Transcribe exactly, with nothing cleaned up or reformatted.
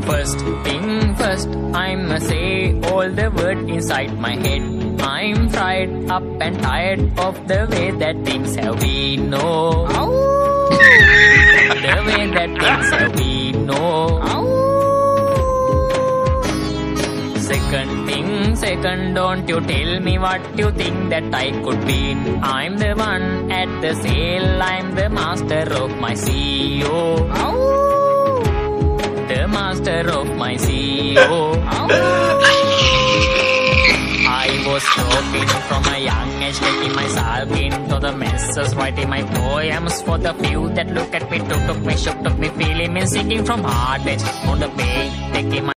First thing first, I'ma say all the words inside my head. I'm fried up and tired of the way that things have been. No, the way that things have been. No. Second thing, second, don't you tell me what you think that I could be. I'm the one at the sale, I'm the master of my C E O. The master of my C E O. I was talking from a young age, taking myself into the masses, writing my poems for the few that look at me, took, took me, shook, took me, feeling me, singing from heart edge on the bay, taking my